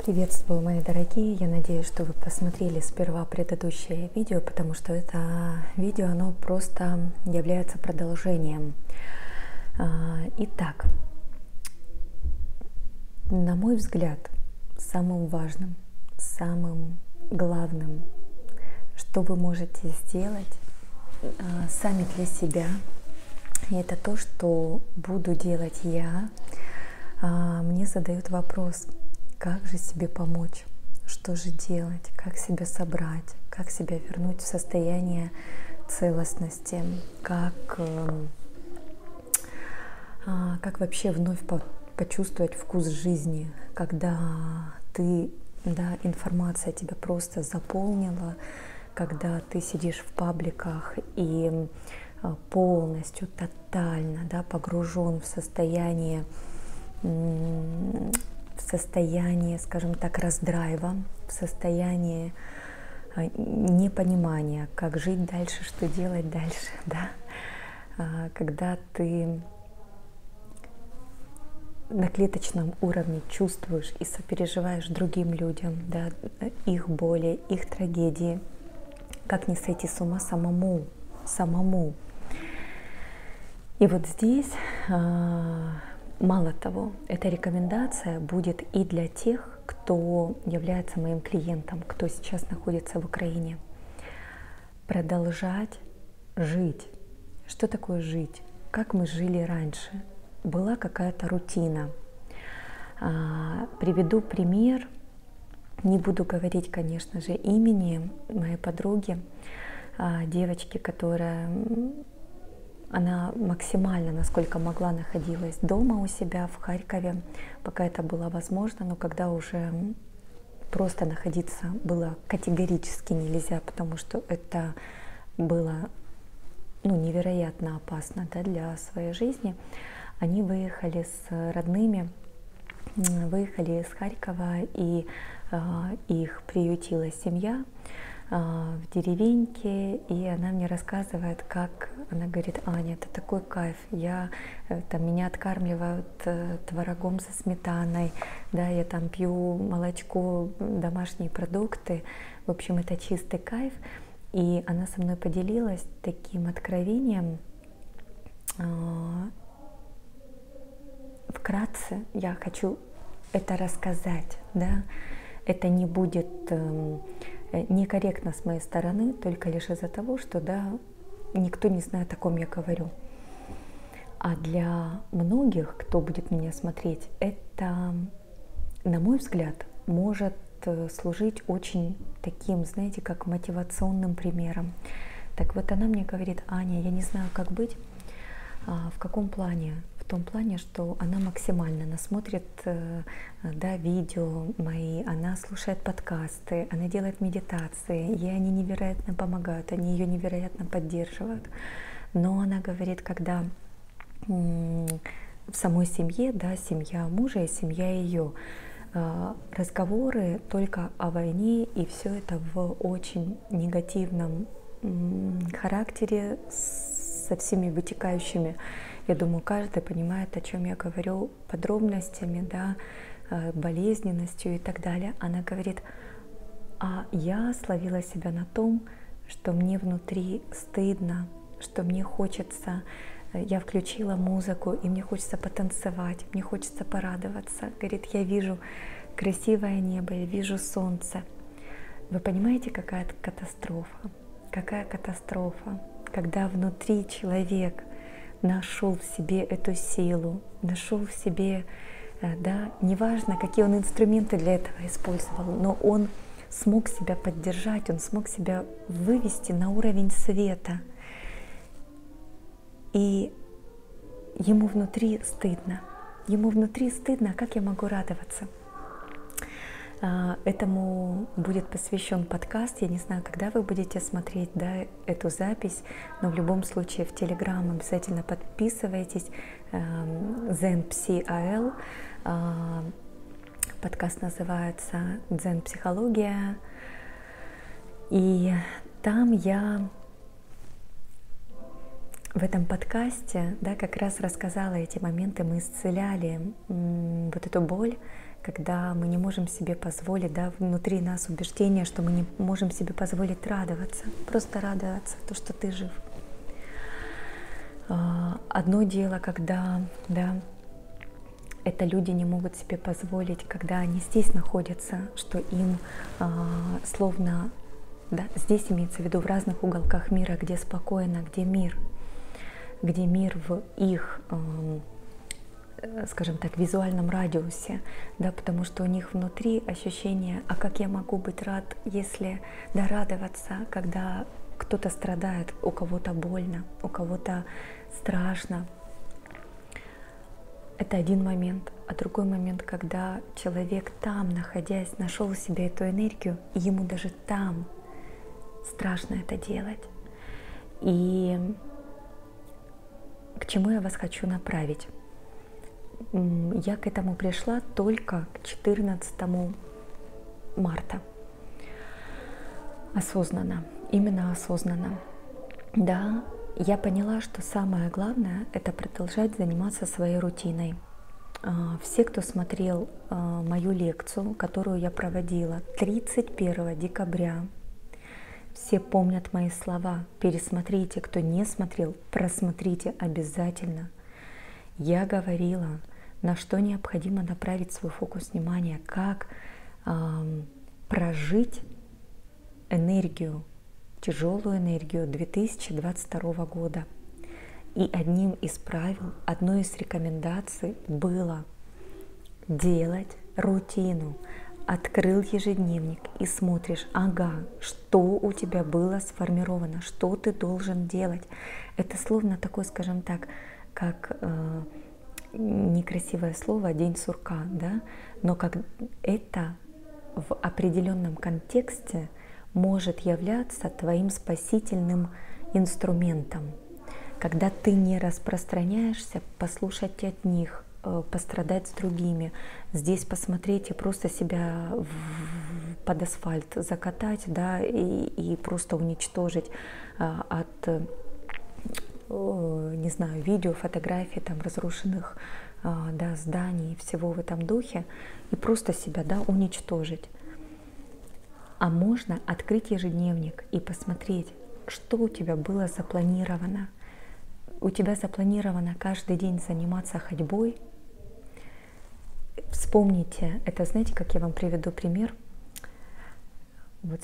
Приветствую, мои дорогие! Я надеюсь, что вы посмотрели сперва предыдущее видео, потому что это видео, оно просто является продолжением. Итак, на мой взгляд, самым важным, самым главным, что вы можете сделать сами для себя, это то, что буду делать я. Мне задают вопрос: как же себе помочь, что же делать, как себя собрать, как себя вернуть в состояние целостности, как вообще вновь почувствовать вкус жизни, когда информация тебя просто заполнила, когда ты сидишь в пабликах и полностью, тотально погружен в состояние, скажем так, раздрайва, в состоянии непонимания, как жить дальше, что делать дальше, когда ты на клеточном уровне чувствуешь и сопереживаешь другим людям, их боли, их трагедии, как не сойти с ума самому. И вот здесь, мало того, эта рекомендация будет и для тех, кто является моим клиентом, кто сейчас находится в Украине. Продолжать жить. Что такое жить? Как мы жили раньше? Была какая-то рутина. Приведу пример. Не буду говорить, конечно же, имени моей подруги, девочки, которая... Она максимально, насколько могла, находилась дома у себя в Харькове, пока это было возможно, но когда уже просто находиться было категорически нельзя, потому что это было невероятно опасно для своей жизни, они выехали с родными, выехали из Харькова, и их приютила семья в деревеньке, и она мне рассказывает, как она говорит: Аня, это такой кайф, меня откармливают творогом со сметаной, я там пью молочко, домашние продукты, в общем, это чистый кайф. И она со мной поделилась таким откровением. Вкратце я хочу это рассказать, это не будет некорректно с моей стороны, только лишь из-за того, что никто не знает, о ком я говорю. А для многих, кто будет меня смотреть, это, на мой взгляд, может служить очень таким, знаете, как мотивационным примером. Так вот, она мне говорит: Аня, я не знаю, как быть. В каком плане? В том плане, что она максимально насмотрит видео мои, она слушает подкасты, она делает медитации, ей они невероятно помогают, они ее невероятно поддерживают. Но она говорит, когда в самой семье, семья мужа и семья ее, разговоры только о войне, и все это в очень негативном характере, со всеми вытекающими, я думаю, каждый понимает, о чем я говорю, подробностями, болезненностью и так далее. Она говорит: а я словила себя на том, что мне внутри стыдно, что мне хочется, я включила музыку, и мне хочется потанцевать, мне хочется порадоваться. Говорит: я вижу красивое небо, я вижу солнце. Вы понимаете, какая катастрофа? Какая катастрофа, когда внутри человек нашел в себе эту силу, нашел в себе, неважно, какие он инструменты для этого использовал, но он смог себя поддержать, он смог себя вывести на уровень света. И ему внутри стыдно. Ему внутри стыдно, а как я могу радоваться? Этому будет посвящен подкаст. Я не знаю, когда вы будете смотреть эту запись, но в любом случае в Telegram обязательно подписывайтесь. Zen.psi.al. Подкаст называется «Дзен-психология». И там я в этом подкасте как раз рассказала эти моменты. Мы исцеляли вот эту боль, когда мы не можем себе позволить, да, внутри нас убеждение, что мы не можем себе позволить радоваться, просто радоваться, то, что ты жив. Одно дело, когда, да, это люди не могут себе позволить, когда они здесь находятся, что им словно, да, здесь имеется в виду в разных уголках мира, где спокойно, где мир в их, скажем так, визуальном радиусе, да, потому что у них внутри ощущение, а как я могу быть рад, если, да, радоваться, когда кто-то страдает, у кого-то больно, у кого-то страшно. Это один момент. А другой момент, когда человек там, находясь, нашел в себе эту энергию, и ему даже там страшно это делать. И к чему я вас хочу направить? Я к этому пришла только к 14 марта. Осознанно, именно осознанно. Да, я поняла, что самое главное — это продолжать заниматься своей рутиной. Все, кто смотрел мою лекцию, которую я проводила 31 декабря, все помнят мои слова. Пересмотрите, кто не смотрел, просмотрите обязательно. Я говорила, на что необходимо направить свой фокус внимания, как прожить энергию, тяжелую энергию 2022 года. И одним из правил, одной из рекомендаций было делать рутину. Открыл ежедневник и смотришь, ага, что у тебя было сформировано, что ты должен делать. Это словно такое, скажем так, как некрасивое слово «день сурка», да? Но как это в определенном контексте может являться твоим спасительным инструментом. Когда ты не распространяешься, послушать от них, пострадать с другими, здесь посмотреть и просто себя под асфальт закатать, да, и просто уничтожить от, не знаю, видео, фотографий там разрушенных, да, зданий, всего в этом духе, и просто себя, да, уничтожить. А можно открыть ежедневник и посмотреть, что у тебя было запланировано. У тебя запланировано каждый день заниматься ходьбой. Вспомните, это, знаете, как я вам приведу пример. Вот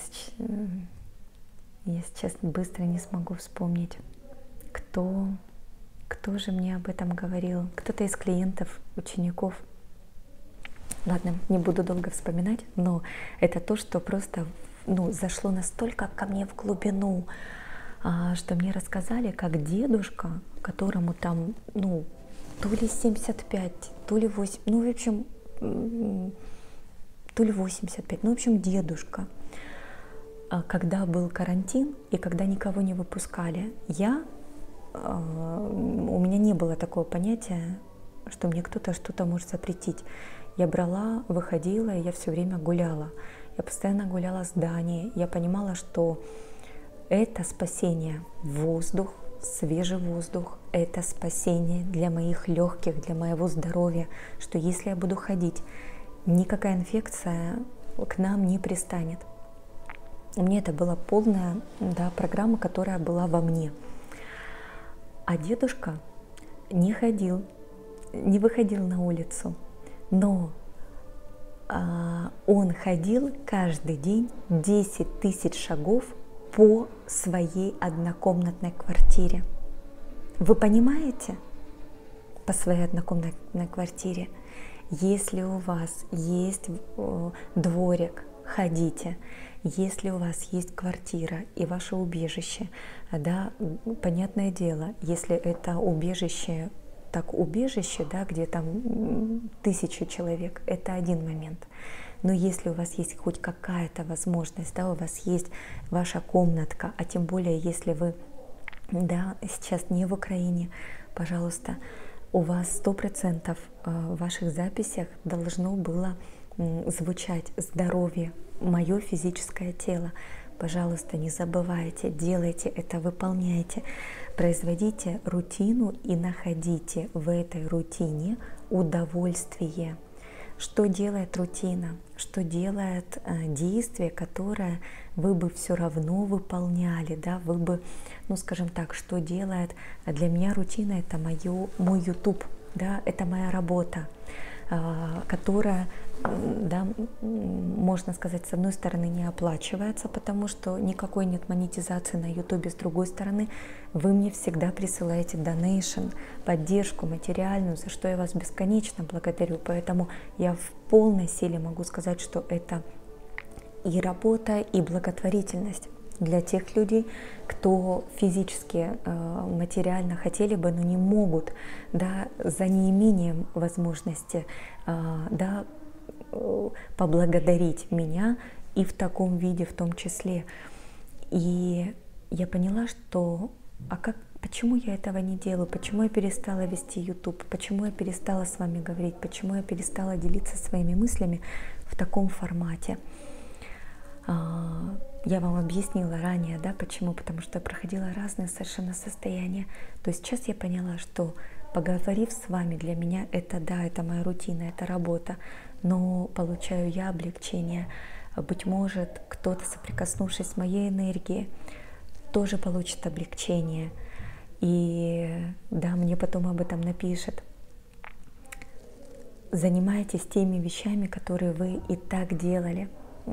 я сейчас быстро не смогу вспомнить, кто же мне об этом говорил. Кто-то из клиентов, учеников. Ладно, не буду долго вспоминать, но это то, что просто, ну, зашло настолько ко мне в глубину, что мне рассказали, как дедушка, которому там, ну, то ли 75, то ли 8, ну, в общем, то ли 85, ну, в общем, дедушка, когда был карантин и когда никого не выпускали, у меня не было такого понятия, что мне кто-то что-то может запретить. Я брала, выходила, и я все время гуляла. Я постоянно гуляла в здании. Я понимала, что это спасение. Воздух, свежий воздух — это спасение для моих легких, для моего здоровья. Что если я буду ходить, никакая инфекция к нам не пристанет. У меня это была полная, да, программа, которая была во мне. А дедушка не ходил, не выходил на улицу, но он ходил каждый день 10 тысяч шагов по своей однокомнатной квартире. Вы понимаете? По своей однокомнатной квартире. Если у вас есть дворик, ходите. Если у вас есть квартира и ваше убежище, да, понятное дело, если это убежище, так убежище, да, где там 1000 человек, это один момент. Но если у вас есть хоть какая-то возможность, да, у вас есть ваша комнатка, а тем более, если вы, да, сейчас не в Украине, пожалуйста, у вас 100% в ваших записях должно было звучать здоровье, мое физическое тело. Пожалуйста, не забывайте, делайте это, выполняйте, производите рутину и находите в этой рутине удовольствие. что делает рутина, что делает действие, которое вы бы все равно выполняли, да, вы бы, ну скажем так, что делает для меня рутина — это мой YouTube, да, это моя работа, которая, да, можно сказать, с одной стороны не оплачивается, потому что никакой нет монетизации на YouTube, с другой стороны вы мне всегда присылаете донейшн, поддержку материальную, за что я вас бесконечно благодарю, поэтому я в полной силе могу сказать, что это и работа, и благотворительность для тех людей, кто физически, материально хотели бы, но не могут, да, за неимением возможности, да, поблагодарить меня и в таком виде в том числе. И я поняла, что почему я этого не делаю, почему я перестала вести YouTube, почему я перестала с вами говорить, почему я перестала делиться своими мыслями в таком формате. Я вам объяснила ранее, да, почему, потому что я проходила разные совершенно состояния. То есть сейчас я поняла, что поговорив с вами, для меня это, да, это моя рутина, это работа, но получаю я облегчение. Быть может, кто-то, соприкоснувшись с моей энергией, тоже получит облегчение. И да, мне потом об этом напишет. Занимайтесь теми вещами, которые вы и так делали.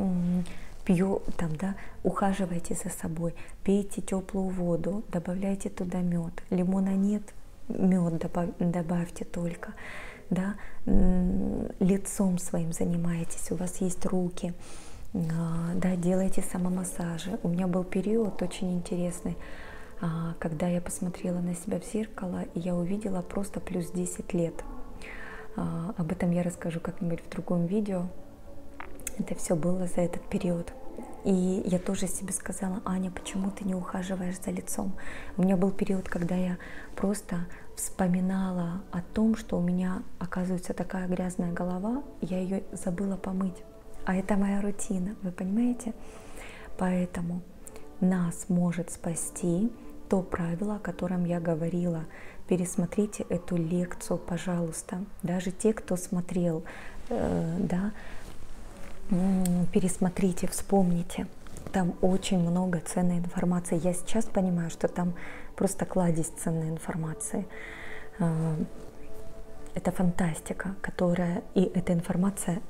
Ухаживайте за собой, пейте теплую воду, добавляйте туда мед. Лимона нет, мед добавьте только. Да? Лицом своим занимайтесь, у вас есть руки, да, делайте самомассажи. У меня был период очень интересный, когда я посмотрела на себя в зеркало, и я увидела просто плюс 10 лет. Об этом я расскажу как-нибудь в другом видео. Это все было за этот период. И я тоже себе сказала: Аня, почему ты не ухаживаешь за лицом? У меня был период, когда я просто вспоминала о том, что у меня, оказывается, такая грязная голова, я ее забыла помыть. А это моя рутина, вы понимаете? Поэтому нас может спасти то правило, о котором я говорила. Пересмотрите эту лекцию, пожалуйста. Даже те, кто смотрел, да, пересмотрите, вспомните. Там очень много ценной информации. Я сейчас понимаю, что там просто кладезь ценной информации. Это фантастика, и эта информация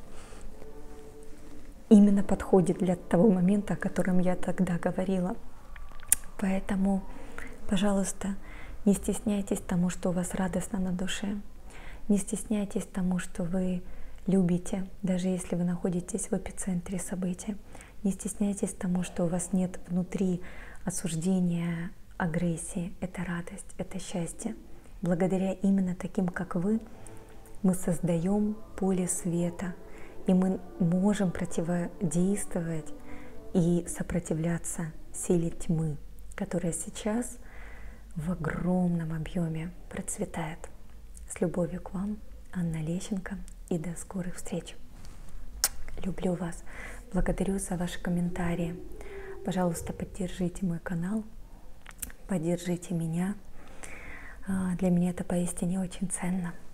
именно подходит для того момента, о котором я тогда говорила. Поэтому, пожалуйста, не стесняйтесь тому, что у вас радостно на душе. Не стесняйтесь тому, что вы любите, даже если вы находитесь в эпицентре событий. Не стесняйтесь тому, что у вас нет внутри осуждения, агрессии. Это радость, это счастье. Благодаря именно таким, как вы, мы создаем поле света, и мы можем противодействовать и сопротивляться силе тьмы, которая сейчас в огромном объеме процветает. С любовью к вам, Анна Лещенко, и до скорых встреч. Люблю вас. Благодарю за ваши комментарии. Пожалуйста, поддержите мой канал, поддержите меня. Для меня это поистине очень ценно.